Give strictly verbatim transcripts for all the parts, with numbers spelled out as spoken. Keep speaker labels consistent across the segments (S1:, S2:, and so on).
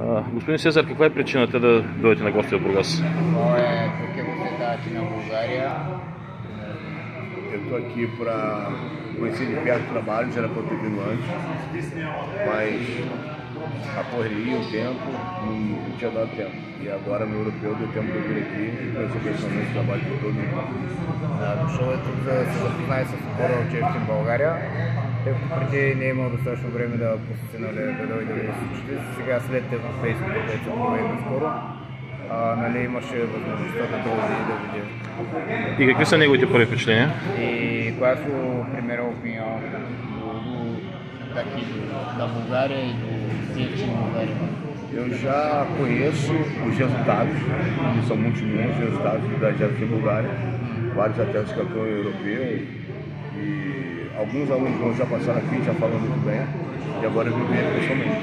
S1: А, господин Сезар, каква е причината да дойдете на гости в Бургас?
S2: Qual é, por que você está aqui na Bulgária?
S3: Eu estou aqui para conhecer de perto o trabalho, já era para eu ter vindo antes, mas a correria, o tempo, não, não tinha dado tempo. E agora no europeu deu tempo de eu vir aqui e conhecer pessoalmente o trabalho de todo mundo.
S2: Дошъл е тук да се запознае с отбора от Джефтин в България, тъй като преди не е имал достатъчно време да посети, нали, да дойде да се учи. Сега след европейското, което се проведе скоро, а, нали, имаше възможността да дойде и да види.
S1: И какви са неговите първи впечатления?
S2: E qual é a sua primeira opinião do, do, daqui do, da Bulgária e do Jeftin Bulgária?
S3: Eu já conheço os resultados, que são muitos bons resultados da Jeftin Bulgária, vários atletas campeões europeus e alguns alunos meus já passaram aqui, já falam muito bem e agora eu vi pessoalmente.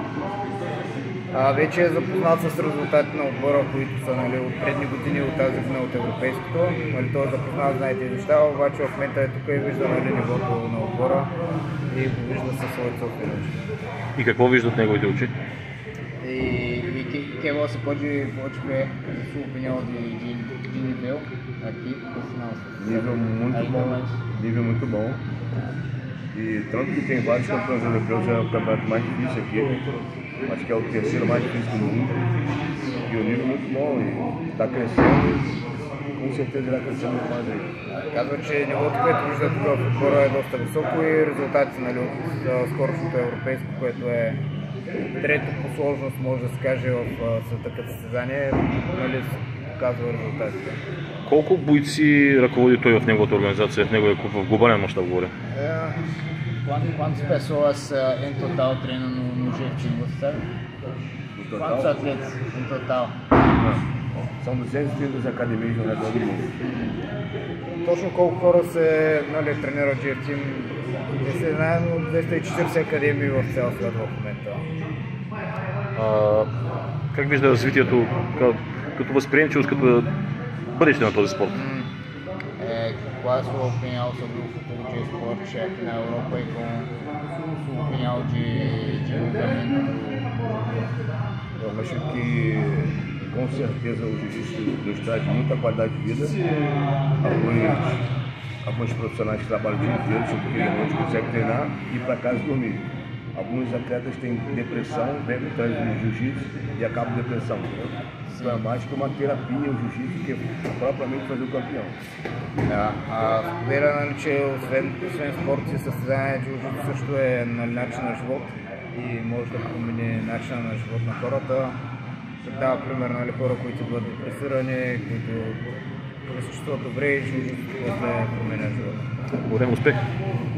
S2: А, вече е запознат с резултатите на отбора, които са, нали, от предни години от тази година от европейското. Нали, той е запознат, знаете неща, обаче в момента е тук и вижда, нали, нивото на отбора и го вижда със своите собствени очи.
S1: И какво виждат неговите очи?
S2: E, e que, que você pode, pode ver a sua opinião de, de, de nível aqui, por sinal.
S3: Nível muito
S2: Ainda
S3: bom,
S2: mais.
S3: nível muito bom. E tanto que tem vários campeões europeus, é o campeonato mais difícil aqui. Acho que é o terceiro mais difícil do mundo. E o nível é muito bom e está crescendo e com certeza irá crescendo mais aí.
S2: Казва, че нивото, което вижда тук в отбора е доста високо и резултатите, нали, от скорошното европейско, което е трето по сложност, може да се каже, в света състезание, нали, показва резултатите.
S1: Колко бойци ръководи той в неговата организация, в неговия клуб, в глобален мащаб говоря?
S2: Quantas pessoas em total treinam no, no Jeftin, você sabe?
S3: No total?
S2: Quantos atletas em total?
S3: Não. São duzentas e trinta academias no redor do mundo.
S2: Точно колко хора се, нали, тренират Jeftin? Не се знае, но двеста и четиридесет академии в цял свят в момента.
S1: А, как вижда развитието, като, като възприемчивост, като бъдеще на този спорт?
S2: É, qual a sua opinião sobre o futuro de esporte aqui na Europa e com a sua opinião de desenvolvimento do...
S3: Eu acho que com certeza o jiu-jitsu nos traz muita qualidade de vida. Alguns, alguns profissionais que trabalham o dia inteiro, tipo que não conseguem treinar e ir para casa dormir. Alguns atletas têm depressão, vêm por trás do jiu-jitsu e acabam com depressão. Então é mais que uma terapia o jiu-jitsu que propriamente fazer o campeão.
S2: Да, а споделя, нали, че освен, освен спорт и състезание, джиу-джитсу също е, нали, начин на живот и може да промени начина на живот на хората. Дава пример, нали, хора, които бъдат депресирани, които се чувстват добре и джиу-джитсу после променя живота.
S1: Голям успех!